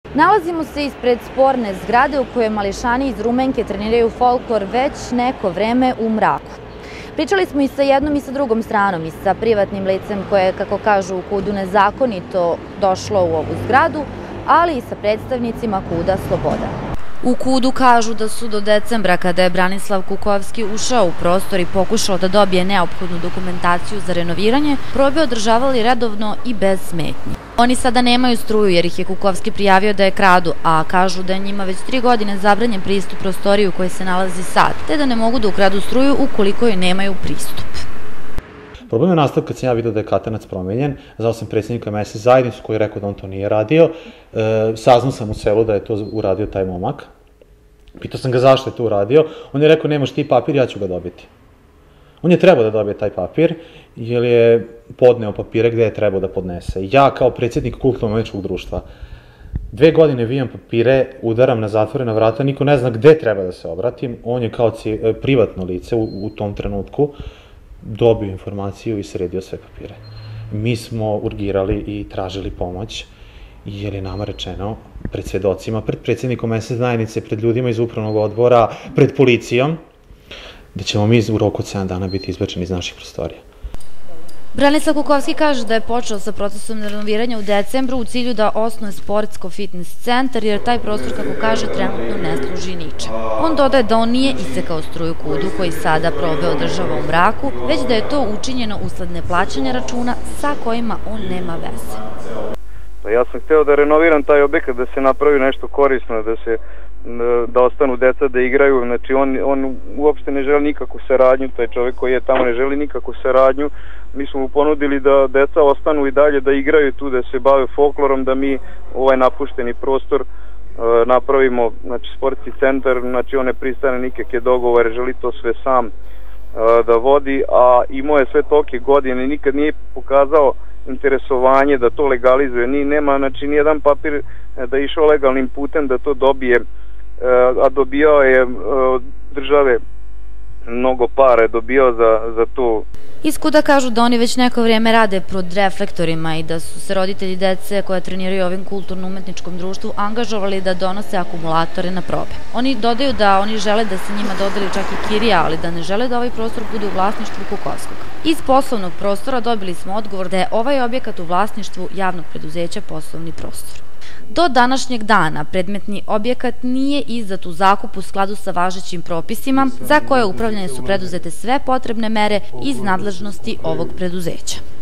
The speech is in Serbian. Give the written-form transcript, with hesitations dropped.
Nalazimo se ispred sporne zgrade u kojoj mališani iz Rumenke treniraju folklor već neko vreme u mraku. Pričali smo i sa jednom i sa drugom stranom i sa privatnim licem koje je, kako kažu u KUD-u, nezakonito došlo u ovu zgradu, ali i sa predstavnicima KUD-a Sloboda. U KUD-u kažu da su do decembra, kada je Branislav Kukovski ušao u prostor i pokušao da dobije neophodnu dokumentaciju za renoviranje, probe održavali redovno i bez smetnji. Oni sada nemaju struju jer ih je Kukovski prijavio da je kradu, a kažu da je njima već 3 godine zabranjen pristup prostoriji u kojoj se nalazi sad, te da ne mogu da ukradu struju ukoliko joj nemaju pristup. Problem je nastao kad sam ja vidio da je katanac promenjen, zvao sam predsjednika mesne zajednicu koji je rekao da on to nije radio, saznao sam u selu da je to uradio taj momak, pitao sam ga zašto je to uradio, on je rekao nemaš ti papir, ja ću ga dobiti. On je trebao da dobije taj papir, jer je podneo papire gde je trebao da podnese. Ja kao predsjednik kulturno-umetničkog društva 2 godine vijam papire, udaram na zatvorena vrata, niko ne zna gde treba da se obratim, on je kao privatno lice u tom trenutku dobio informaciju i sredio sve papire. Mi smo urgirali i tražili pomoć, jer je nama rečeno pred svedocima, pred predsjednikom mesne zajednice, pred ljudima iz upravnog odbora, pred policijom, da ćemo mi u roku od 7 dana biti izbačeni iz naših prostorija. Branislav Kukovski kaže da je počeo sa procesom renoviranja u decembru u cilju da osnuje sportsko-fitness centar, jer taj prostor, kako kaže, trenutno ne služi ničem. On dodaje da on nije isekao struju KUD-u koji sada probe održava u mraku, već da je to učinjeno usled neplaćanja računa sa kojima on nema veze. Ja sam hteo da renoviram taj objekat, da se napravi nešto korisno, da ostanu deca da igraju, znači on uopšte ne želi nikakvu saradnju, taj čovjek koji je tamo ne želi nikakvu saradnju. Mi smo mu ponudili da deca ostanu i dalje da igraju tu, da se bave folklorom, da mi ovaj napušteni prostor napravimo, znači sportski centar, znači on ne pristane nikakve dogovore, želi to sve sam da vodi, a imao je sve tolike godine i nikad nije pokazao interesovanje da to legalizuje, nema znači nijedan papir da je išao legalnim putem da to dobije, a dobijao je od države mnogo para, je dobijao za to. Iz KUD-a kažu da oni već neko vrijeme rade pod reflektorima i da su se roditelji dece koja treniraju ovim kulturno-umetničkom društvu angažovali da donose akumulatore na probe. Oni dodaju da oni žele da se njima dodeli čak i kirija, ali da ne žele da ovaj prostor bude u vlasništvu Kukovskog. Iz poslovnog prostora dobili smo odgovor da je ovaj objekat u vlasništvu javnog preduzeća Poslovni prostor. Do današnjeg dana predmetni objekat nije izdat u zakup u skladu sa važećim propisima, za koje upravljanje su preduzete sve potrebne mere iz nadležnosti ovog preduzeća.